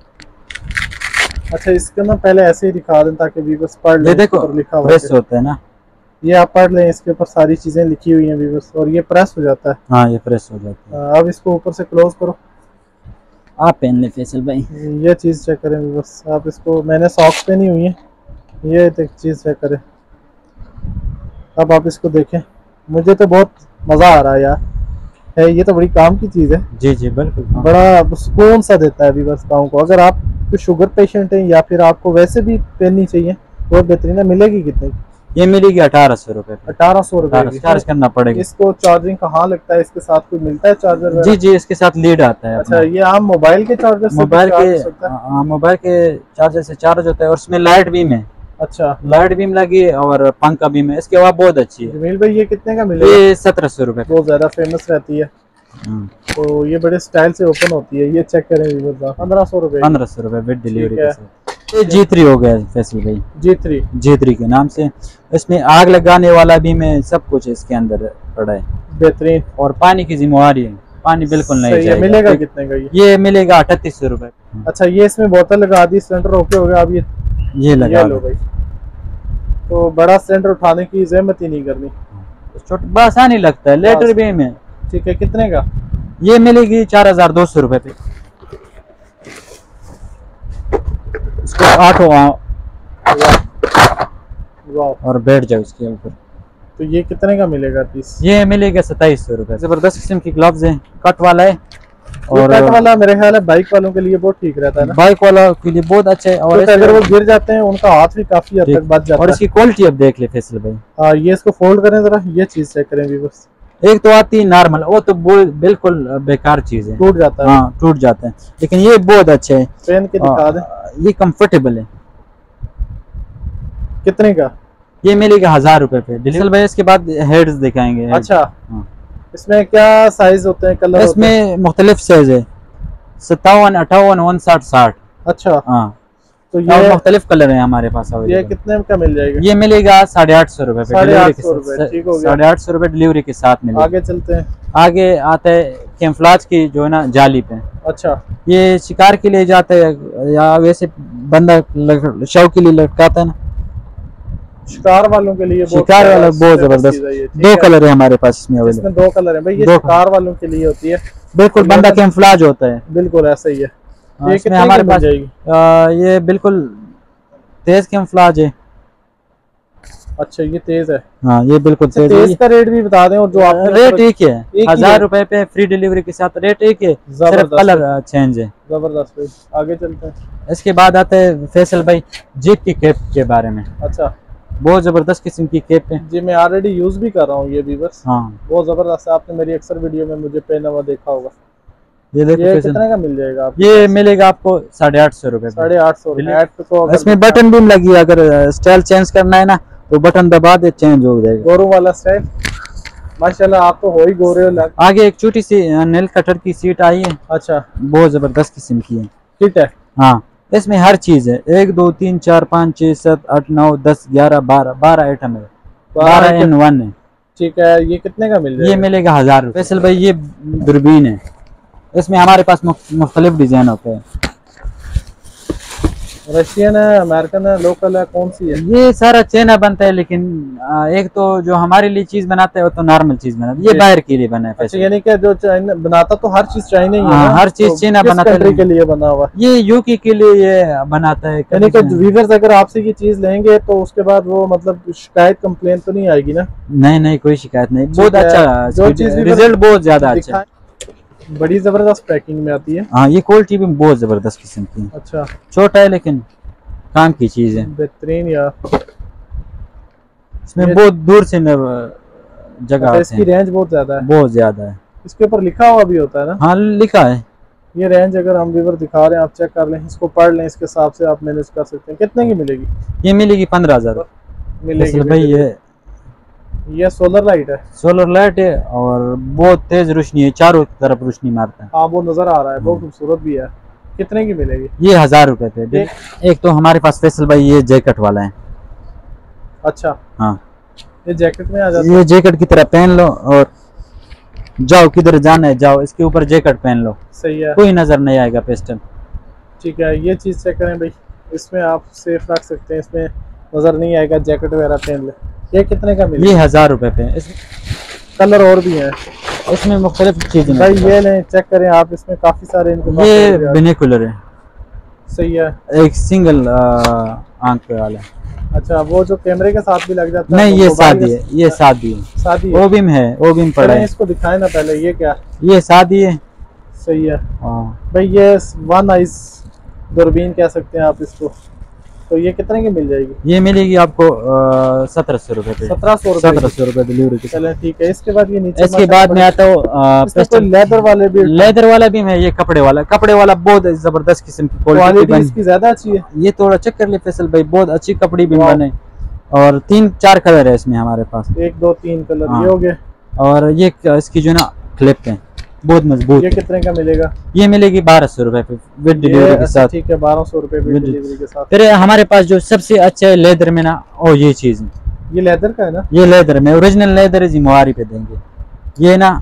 [SPEAKER 2] अच्छा इसके ना पहले ऐसे ही दिखा दें ताकि व्यूअर्स पढ़ लें।
[SPEAKER 1] ये देखो लिखा हुआ प्रेस होता है ना,
[SPEAKER 2] ये आप पढ़ लें। इसके ऊपर सारी चीजें लिखी हुई हैं व्यूअर्स और ये प्रेस हो जाता है।
[SPEAKER 1] हाँ ये प्रेस हो जाता है।
[SPEAKER 2] अब इसको ऊपर से क्लोज करो।
[SPEAKER 1] आप पहन ले फैसल भाई।
[SPEAKER 2] ये चीज चेक करें व्यूअर्स आप इसको, मैंने सॉक्स पहनी हुई है। ये एक चीज चेक करें। अब आप इसको देखें, मुझे तो बहुत मजा आ रहा है यार। है ये तो बड़ी काम की चीज है। जी जी बिल्कुल। बड़ा सुकून सा देता है व्यूअर्स पाँव को। अगर आप तो शुगर पेशेंट है या फिर आपको वैसे भी पहननी चाहिए बहुत बेहतरीन है। मिलेगी कितने?
[SPEAKER 1] ये मिलेगी अठारह सौ रुपए।
[SPEAKER 2] अठारह सौ रुपए
[SPEAKER 1] चार्ज करना पड़ेगा।
[SPEAKER 2] इसको चार्जिंग कहाँ लगता है? इसके साथ कोई मिलता है चार्जर?
[SPEAKER 1] जी जी इसके साथ लीड आता है।
[SPEAKER 2] अच्छा ये आम मोबाइल के चार्जर से?
[SPEAKER 1] मोबाइल के हाँ मोबाइल के चार्जर से चार्ज होता है और उसमें लाइट बीम है।
[SPEAKER 2] अच्छा
[SPEAKER 1] लाइट बीम लगी और पंखा बीम है। इसकी आवाज बहुत अच्छी है।
[SPEAKER 2] जमील भाई ये कितने का मिलेगा?
[SPEAKER 1] ये सत्रह सौ रुपए।
[SPEAKER 2] बहुत ज्यादा फेमस रहती है तो ये बड़े स्टाइल से ओपन होती है। ये चेक करें पंद्रह सौ रुपए।
[SPEAKER 1] पंद्रह सौ रुपए विद डिलीवरी के साथ। ये जी थ्री हो गया फैसल भाई।
[SPEAKER 2] जी थ्री
[SPEAKER 1] जी थ्री के नाम से। इसमें आग लगाने वाला भी में सब कुछ इसके अंदर पड़ा है।
[SPEAKER 2] बेहतरीन।
[SPEAKER 1] और पानी की जिम्मेवारी है, पानी बिल्कुल नहीं
[SPEAKER 2] जाएगा। मिलेगा कितने का ये?
[SPEAKER 1] ये मिलेगा अठतीस सौ रुपए।
[SPEAKER 2] अच्छा ये इसमें बोतल लगा दी, सिलेंडर ओके हो गया। अब ये
[SPEAKER 1] ये लगा
[SPEAKER 2] लो भाई। तो बड़ा सिलेंडर उठाने की जहमत ही नहीं करनी,
[SPEAKER 1] छोटा आसानी लगता है। लेटर भी में
[SPEAKER 2] ठीक है। कितने का?
[SPEAKER 1] ये मिलेगी चार हजार दो सौ रुपए पे। इसको आठों और बैठ जाओ इसके ऊपर।
[SPEAKER 2] तो ये कितने का मिलेगा पीस?
[SPEAKER 1] ये मिलेगा सताईस सौ रुपए। जबरदस्त किस्म की ग्लव्स है, कट वाला है।
[SPEAKER 2] और कट वाला मेरे ख्याल है बाइक वालों के लिए बहुत ठीक रहता है ना?
[SPEAKER 1] बाइक वालों के लिए बहुत अच्छा है। और
[SPEAKER 2] तो अगर वो गिर जाते हैं उनका हाथ भी काफी हद तक बच जाता है।
[SPEAKER 1] और इसकी क्वालिटी अब देख ले फैसल भाई।
[SPEAKER 2] हाँ ये इसको फोल्ड करें जरा, ये चीज चेक करें भी बस।
[SPEAKER 1] एक तो आती है नॉर्मल, वो तो बिल्कुल बेकार चीज है,
[SPEAKER 2] टूट जाता है।
[SPEAKER 1] हाँ टूट जाता है। लेकिन ये बहुत अच्छा है,
[SPEAKER 2] पहन के दिखा दे।
[SPEAKER 1] ये कंफर्टेबल है।
[SPEAKER 2] कितने का?
[SPEAKER 1] ये मिलेगा हजार रुपए पे डिलीवरी भाई। इसके बाद हेड्स दिखाएंगे।
[SPEAKER 2] अच्छा हाँ। इसमें क्या साइज होते हैं, कलर?
[SPEAKER 1] इसमें मुख्तलिफ साइज है, सत्तावन अट्ठावन उनसाठ साठ।
[SPEAKER 2] अच्छा
[SPEAKER 1] हाँ
[SPEAKER 2] तो ये
[SPEAKER 1] मुख्तलिफ कलर है हमारे पास।
[SPEAKER 2] ये कितने का मिल जाएगा?
[SPEAKER 1] ये मिलेगा साढ़े आठ सौ रुपए
[SPEAKER 2] साढ़े आठ सौ रुपए। ठीक हो गया।
[SPEAKER 1] साढ़े आठ सौ रुपए डिलीवरी के साथ मिलेगा।
[SPEAKER 2] आगे चलते हैं।
[SPEAKER 1] आगे आता है कैमफ्लाज की जो है ना जाली पे।
[SPEAKER 2] अच्छा
[SPEAKER 1] ये शिकार के लिए जाते हैं या वैसे बंदा शव के लिए लटकाता है ना,
[SPEAKER 2] शिकार वालों के लिए।
[SPEAKER 1] शिकार वाला बहुत जबरदस्त। दो कलर है हमारे पास इसमें।
[SPEAKER 2] इसमें दो कलर है भाई। ये शिकार वालों के लिए होती है।
[SPEAKER 1] बिल्कुल बंदा कैमफ्लाज होता है,
[SPEAKER 2] बिल्कुल ऐसा ही है।
[SPEAKER 1] हाँ,
[SPEAKER 2] ये
[SPEAKER 1] इसमें हमारे पास
[SPEAKER 2] जाएगी?
[SPEAKER 1] आ, ये बिल्कुल तेज कैमफ्लाज है।
[SPEAKER 2] अच्छा ये तेज है।
[SPEAKER 1] हाँ ये बिल्कुल तेज,
[SPEAKER 2] तेज का रेट भी बता दें, और जो आप
[SPEAKER 1] रेट एक ही है, हजार रुपए पे फ्री डिलीवरी के साथ रेट एक है, सिर्फ कलर चेंज है।
[SPEAKER 2] जबरदस्त भाई, आगे चलते हैं।
[SPEAKER 1] इसके बाद आते हैं फैसल भाई जीप की कैप के बारे में।
[SPEAKER 2] अच्छा,
[SPEAKER 1] बहुत जबरदस्त किस्म की कैप है
[SPEAKER 2] जी, मैं ऑलरेडी यूज भी कर रहा हूँ ये भी, बस
[SPEAKER 1] हाँ
[SPEAKER 2] बहुत जबरदस्त है। आपने मेरी अक्सर वीडियो में मुझे पहना हुआ देखा होगा।
[SPEAKER 1] ये देखो
[SPEAKER 2] ये कितने का मिल जाएगा आपको?
[SPEAKER 1] ये मिलेगा आपको साढ़े आठ सौ रुपए
[SPEAKER 2] साढ़े आठ सौ रुपए।
[SPEAKER 1] इसमें बटन भी लगी है, अगर स्टाइल चेंज करना है ना तो बटन दबा दे चेंज हो जाएगा।
[SPEAKER 2] गोरू वाला स्टाइल, माशाल्लाह आप तो हो ही गोरे हो लग।
[SPEAKER 1] आगे एक छोटी सी नेल कटर की सीट आई है।
[SPEAKER 2] अच्छा,
[SPEAKER 1] बहुत जबरदस्त किस्म की है,
[SPEAKER 2] किट है।
[SPEAKER 1] हाँ इसमें हर चीज है, एक दो तीन चार पाँच छह सात आठ नौ दस ग्यारह बारह बारह आइटम है, बारह इन वन है।
[SPEAKER 2] ठीक है, ये कितने का मिल जाएगा?
[SPEAKER 1] ये मिलेगा हजार रुपये। फैसल भाई ये दूरबीन है, इसमें हमारे पास मुख्तलिफ डिजाइन होते हैं।
[SPEAKER 2] रशियन है, अमेरिकन है, लोकल है, कौन सी है?
[SPEAKER 1] ये सारा चाइना बनता है, लेकिन एक तो जो हमारे लिए चीज बनाता है वो तो नॉर्मल चीज बनाता है, ये बाहर के लिए बना है।
[SPEAKER 2] अच्छा, यानी कि जो चाइना बनाता तो हर चीज चाइना ही है
[SPEAKER 1] हाँ,
[SPEAKER 2] ना?
[SPEAKER 1] हर चीज
[SPEAKER 2] तो
[SPEAKER 1] चाइना बनाता है,
[SPEAKER 2] के लिए बना हुआ।
[SPEAKER 1] ये यूके के लिए ये बनाता है।
[SPEAKER 2] यानी कि व्यूअर्स अगर आपसे की चीज लेंगे तो उसके बाद वो मतलब शिकायत कंप्लेन तो नहीं आएगी ना?
[SPEAKER 1] नहीं नहीं कोई शिकायत नहीं, बहुत अच्छा,
[SPEAKER 2] जो चीज
[SPEAKER 1] रिजल्ट बहुत ज्यादा अच्छा है,
[SPEAKER 2] बड़ी जबरदस्त पैकिंग में आती है।
[SPEAKER 1] हाँ ये क्वालिटी भी बहुत जबरदस्त किस्म की है।
[SPEAKER 2] अच्छा,
[SPEAKER 1] छोटा है लेकिन काम की चीज है,
[SPEAKER 2] बेहतरीन यार।
[SPEAKER 1] इसमें बहुत दूर से जगह आते हैं।
[SPEAKER 2] इसकी रेंज बहुत ज्यादा है,
[SPEAKER 1] बहुत ज्यादा है।
[SPEAKER 2] इसके ऊपर लिखा हुआ भी होता है ना?
[SPEAKER 1] हाँ लिखा है।
[SPEAKER 2] ये रेंज अगर हम व्यूअर दिखा रहे हैं, आप चेक कर लें, इसको पढ़ लें, इसके हिसाब से आप मैनेज कर सकते हैं। कितने की मिलेगी?
[SPEAKER 1] ये मिलेगी पंद्रह हजार
[SPEAKER 2] मिलेगी
[SPEAKER 1] भाई। ये
[SPEAKER 2] ये सोलर लाइट है,
[SPEAKER 1] सोलर लाइट है और बहुत तेज रोशनी है, चारों तरफ रोशनी मारता है।
[SPEAKER 2] हाँ वो नजर आ रहा है, बहुत खूबसूरत भी है। कितने की मिलेगी?
[SPEAKER 1] ये हजार रुपए पे। एक तो हमारे पास फैसल भाई ये जैकेट वाला है।
[SPEAKER 2] अच्छा,
[SPEAKER 1] हाँ
[SPEAKER 2] ये जैकेट में आ जाता है।
[SPEAKER 1] ये जैकेट की तरह पहन लो और जाओ, किधर जाना है जाओ, इसके ऊपर जैकेट पहन लो,
[SPEAKER 2] सही है,
[SPEAKER 1] कोई नजर नहीं आएगा पेस्टल।
[SPEAKER 2] ठीक है, ये चीज चेक करें भाई, इसमें आप सेफ रख सकते हैं, इसमें नजर नहीं आएगा, जैकेट वगैरह पहन ले। ये कितने का मिलेगा?
[SPEAKER 1] ये हजार रुपए पे।
[SPEAKER 2] कलर और भी है
[SPEAKER 1] इसमें मुख्तलिफ चीजें
[SPEAKER 2] भाई, ये लें, चेक करें आप, इसमें काफी सारे इनके
[SPEAKER 1] ये बिनोकुलर है।
[SPEAKER 2] सही है,
[SPEAKER 1] एक सिंगल आंख वाला।
[SPEAKER 2] अच्छा, वो जो कैमरे के साथ भी लग जाता है?
[SPEAKER 1] नहीं ये शादी है, ये शादी है,
[SPEAKER 2] शादी
[SPEAKER 1] है। ओबिम है, ओबिम पड़ा है।
[SPEAKER 2] इसको दिखाए ना पहले, ये क्या? ये
[SPEAKER 1] शादी है।
[SPEAKER 2] सही है
[SPEAKER 1] हाँ
[SPEAKER 2] भाई, ये वन आइज दूरबीन कह सकते हैं आप इसको। तो ये कितने की मिल जाएगी?
[SPEAKER 1] ये मिलेगी आपको सत्रह सौ रुपए पे।
[SPEAKER 2] सत्रह सौ
[SPEAKER 1] सत्रह सौ रुपए डिलीवरी की।
[SPEAKER 2] चले ठीक है। इसके बाद ये नीचे,
[SPEAKER 1] इसके बाद में आता हूँ
[SPEAKER 2] लेदर वाले भी,
[SPEAKER 1] लेदर वाला भी है। ये कपड़े वाला, कपड़े वाला बहुत जबरदस्त किस्म की
[SPEAKER 2] क्वालिटी इसकी ज्यादा अच्छी है।
[SPEAKER 1] ये थोड़ा चेक कर ले फैसल भाई, बहुत अच्छी कपड़ी भी बने और तीन चार कलर है इसमें हमारे पास,
[SPEAKER 2] एक दो तीन कलर।
[SPEAKER 1] हाँ।
[SPEAKER 2] ये हो गए।
[SPEAKER 1] और ये इसकी जो ना क्लिप है बहुत मजबूत।
[SPEAKER 2] ये कितने का मिलेगा?
[SPEAKER 1] ये मिलेगी बारह सौ रुपए पे विद डिलीवरी के साथ।
[SPEAKER 2] ठीक है, बारह सौ रुपए विद डिलीवरी के साथ।
[SPEAKER 1] फिर हमारे पास जो सबसे अच्छा है लेदर में ना, ओ ये चीज है,
[SPEAKER 2] ये लेदर का है ना?
[SPEAKER 1] ये लेदर में ओरिजिनल लेदर है, जिम्मेवारी पे देंगे। ये ना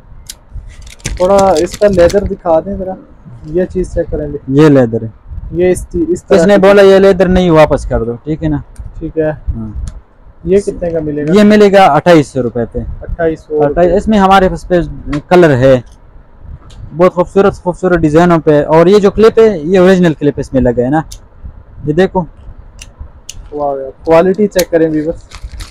[SPEAKER 2] थोड़ा इसका लेदर दिखा दें जरा, ये चीज चेक करेंगे।
[SPEAKER 1] ये लेदर है,
[SPEAKER 2] ये इस इस तरह
[SPEAKER 1] किसने बोला ये लेदर नहीं, वापस कर दो, ठीक है ना?
[SPEAKER 2] ठीक है। ये कितने का मिलेगा?
[SPEAKER 1] ये मिलेगा अट्ठाईस सौ रुपए पे।
[SPEAKER 2] अट्ठाईस सौ।
[SPEAKER 1] इसमें हमारे पास पे कलर है, बहुत खूबसूरत खूबसूरत डिजाइनों पे। और ये जो क्लिप है ये ओरिजिनल क्लिप इसमें लगा है ना, ये देखो।
[SPEAKER 2] वाह यार, क्वालिटी चेक करें व्यूअर्स,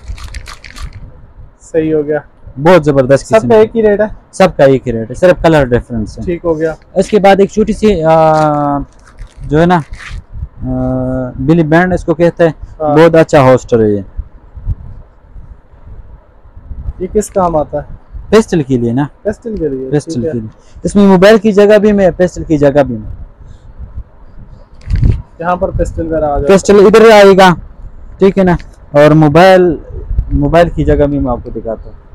[SPEAKER 2] सही हो गया,
[SPEAKER 1] बहुत जबरदस्त।
[SPEAKER 2] सबका एक ही रेट है?
[SPEAKER 1] सबका एक ही रेट है, सिर्फ कलर डिफरेंस है।
[SPEAKER 2] ठीक हो गया। इसके
[SPEAKER 1] इसके बाद एक छोटी सी आ, जो है ना बिली बैंड इसको कहते हैं, बहुत अच्छा होस्टर है ये।
[SPEAKER 2] ये किस काम आता है?
[SPEAKER 1] पेस्टल के लिए ना,
[SPEAKER 2] पेस्टल के लिए।
[SPEAKER 1] पेस्टल के लिए। इसमें मोबाइल की जगह भी में, पेस्टल की जगह भी में।
[SPEAKER 2] यहाँ पर पेस्टल वगैरह आ जाएगा,
[SPEAKER 1] पेस्टल इधर आएगा, ठीक है ना? और मोबाइल मोबाइल की जगह भी मैं आपको दिखाता हूँ।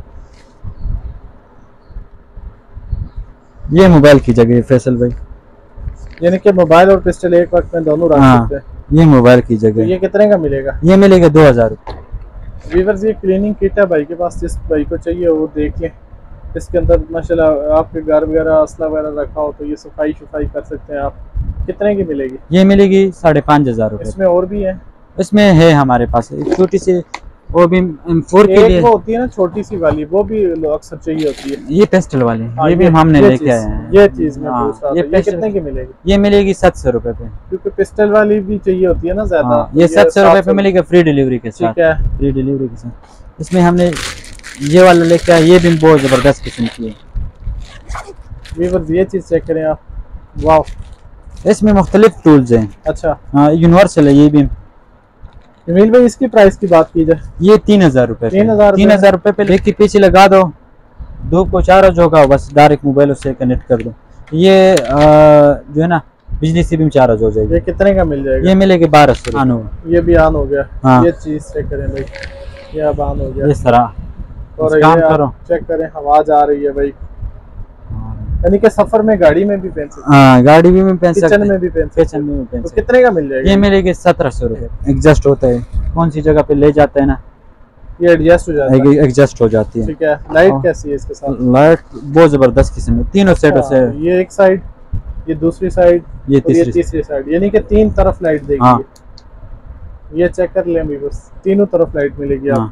[SPEAKER 1] ये मोबाइल की जगह है फैसल भाई,
[SPEAKER 2] यानी कि मोबाइल और पिस्टल एक वक्त में दोनों रख सकते हैं।
[SPEAKER 1] ये मोबाइल की जगह।
[SPEAKER 2] तो ये कितने का मिलेगा?
[SPEAKER 1] ये मिलेगा दो हजार रुपये।
[SPEAKER 2] व्यूअर्स, ये क्लीनिंग किट है भाई के पास, जिस भाई को चाहिए वो देख लें। इसके अंदर माशाल्लाह आपके घर वगैरह असला वगैरह रखा हो तो ये सफाई शफाई कर सकते हैं आप। कितने की मिलेगी?
[SPEAKER 1] ये मिलेगी साढ़े पाँच हजार रुपये।
[SPEAKER 2] इसमें और भी है?
[SPEAKER 1] इसमें है हमारे पास एक छोटी सी वो भी फोर के लिए।
[SPEAKER 2] एक वो होती है ना छोटी सी वाली, वो भी अक्सर चाहिए होती है।
[SPEAKER 1] ये पेस्टल वाली,
[SPEAKER 2] हाँ,
[SPEAKER 1] ये भी हमने लेके आए हैं।
[SPEAKER 2] ये चीज मैं
[SPEAKER 1] हाँ,
[SPEAKER 2] पूछ रहा
[SPEAKER 1] ये,
[SPEAKER 2] था, ये कितने की मिलेगी?
[SPEAKER 1] ये मिलेगी सात सौ रुपए पे,
[SPEAKER 2] क्योंकि पिस्टल वाली भी चाहिए होती है ना ज्यादा।
[SPEAKER 1] हाँ, ये सात सौ रुपए पे मिलेगा फ्री डिलीवरी के साथ।
[SPEAKER 2] ठीक है,
[SPEAKER 1] फ्री डिलीवरी के साथ। इसमें हमने ये वाला लेके आए, ये भी बहुत जबरदस्त किस्म की है।
[SPEAKER 2] वीवर्स ये चीज चेक करें आप, वाह,
[SPEAKER 1] इसमें मुख्तलिफ टूल्स हैं।
[SPEAKER 2] अच्छा,
[SPEAKER 1] हाँ, यूनिवर्सल है ये भी।
[SPEAKER 2] जमील भाई इसकी प्राइस की बात की जाए,
[SPEAKER 1] ये तीन हजार रुपए
[SPEAKER 2] तीन हजार
[SPEAKER 1] तीन हजार रुपए पे एक के पीछे लगा दो, धूप को चार्ज होगा, बस डायरेक्ट मोबाइल उससे कनेक्ट कर दो। ये आ, जो है ना बिजली से भी चार्ज हो जाएगी।
[SPEAKER 2] ये कितने का मिल जाएगा?
[SPEAKER 1] ये मिलेगी बारह सौ। ऑन हो,
[SPEAKER 2] ये भी ऑन हो गया।
[SPEAKER 1] हाँ।
[SPEAKER 2] ये चीज चेक करें भाई, ये अब ऑन हो गया।
[SPEAKER 1] इस तरह
[SPEAKER 2] और
[SPEAKER 1] काम
[SPEAKER 2] ये
[SPEAKER 1] करो,
[SPEAKER 2] चेक करें, आवाज आ रही है भाई, यानी कि सफर में गाड़ी में भी पहन सकते,
[SPEAKER 1] हाँ गाड़ी भी में पहन सकते,
[SPEAKER 2] किचन में भी पहन सकते।
[SPEAKER 1] किचन में भी पहन
[SPEAKER 2] तो
[SPEAKER 1] सकते।
[SPEAKER 2] कितने का मिल जाएगा?
[SPEAKER 1] ये मिलेगी सत्रह सौ रुपए। एडजस्ट होता है, कौन सी जगह पे ले जाता है ना,
[SPEAKER 2] ये एडजस्ट हो जाता है,
[SPEAKER 1] एडजस्ट हो जाती है।
[SPEAKER 2] ठीक है। लाइट कैसी है इसके साथ?
[SPEAKER 1] लाइट बहुत जबरदस्त किस्म है, तीनों साइडों से।
[SPEAKER 2] ये एक साइड, ये दूसरी साइड,
[SPEAKER 1] ये
[SPEAKER 2] और ये
[SPEAKER 1] तीसरी
[SPEAKER 2] तीसरी साइड, यानी कि तीन तरफ लाइट देगी।
[SPEAKER 1] हाँ।
[SPEAKER 2] ये चेक कर लें भी, बस तीनों तरफ लाइट मिलेगी।
[SPEAKER 1] हाँ।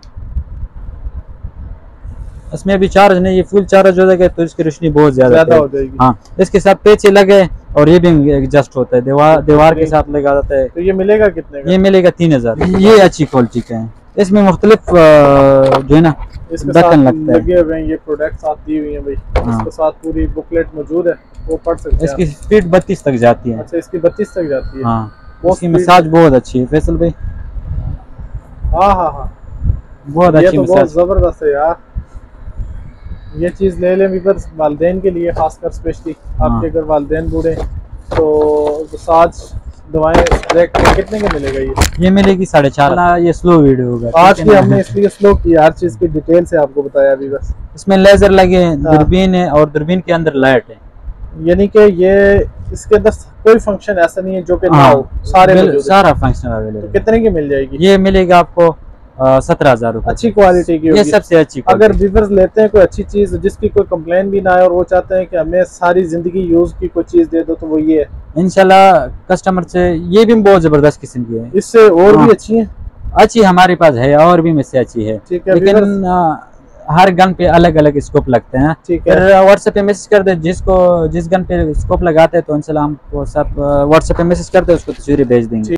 [SPEAKER 1] इसमें अभी चार्ज नहीं, ये फुल चार्ज हो जाएगा तो इसकी रोशनी बहुत ज्यादा
[SPEAKER 2] ज्यादा हो जाएगी।
[SPEAKER 1] हाँ, इसके साथ पेचे लगे और ये भी एडजस्ट होता है, दीवार दीवार के साथ लगा जाता है।
[SPEAKER 2] तो ये मिलेगा कितने का?
[SPEAKER 1] ये मिलेगा तीन हजार। ये अच्छी क्वालिटी का है, इसमें मुख्तलिफ जो है ना बटन लगता है,
[SPEAKER 2] लगे हुए हैं। ये प्रोडक्ट्स आती हुई हैं भाई,
[SPEAKER 1] हाँ।
[SPEAKER 2] इसके साथ पूरी बुकलेट मौजूद है, वो पढ़ सकते हैं।
[SPEAKER 1] इसकी स्पीड बत्तीस तक जाती है।
[SPEAKER 2] अच्छा, इसकी बत्तीस तक जाती है।
[SPEAKER 1] हाँ,
[SPEAKER 2] वो
[SPEAKER 1] इसकी मसाज बहुत अच्छी है फैसल भाई।
[SPEAKER 2] हाँ हाँ हाँ,
[SPEAKER 1] बहुत
[SPEAKER 2] ये
[SPEAKER 1] अच्छी
[SPEAKER 2] तो बहुत
[SPEAKER 1] मसाज।
[SPEAKER 2] जबरदस्त है यार। ये चीज ले लें वीवर्स, वालिदैन के लिए खासकर, स्पेशली आपके अगर वालिदैन बूढ़े तो मसाज दवाएं डायरेक्ट कितने के मिलेगा? ये
[SPEAKER 1] ये मिलेगी साढ़े चार। ये स्लो वीडियो होगा
[SPEAKER 2] आज की हमने इसलिए स्लो की, हर चीज की डिटेल से आपको बताया वीवर्स।
[SPEAKER 1] इसमें लेजर लगे हैं, दूरबीन है और दूरबीन के अंदर लाइट है, यानी
[SPEAKER 2] कि ये इसके अंदर कोई फंक्शन ऐसा नहीं है जो कि ना हो, सारे
[SPEAKER 1] सारा फंक्शन अवेलेबल।
[SPEAKER 2] कितने की मिल जाएगी?
[SPEAKER 1] ये मिलेगा आपको सत्रह हजार रुपए।
[SPEAKER 2] अच्छी क्वालिटी की,
[SPEAKER 1] ये सबसे अच्छी।
[SPEAKER 2] अगर व्यूअर्स लेते हैं कोई अच्छी चीज जिसकी कोई कंप्लेन भी ना आए और वो चाहते हैं कि हमें सारी जिंदगी यूज की कोई चीज दे दो, तो वो ये है इंशाल्लाह कस्टमर से। ये भी बहुत जबरदस्त किस्म की है, इससे और भी अच्छी है। अच्छी हमारे पास है और भी मुझसे अच्छी है, लेकिन हर गन पे अलग अलग स्कोप लगते हैं। ठीक है, व्हाट्सएप पे मैसेज कर दे, जिसको जिस गन पे स्कोप लगाते हैं तो इंशाल्लाह हमको सब व्हाट्सएप पे मैसेज कर दे, उसको तस्वीरें भेज देंगे।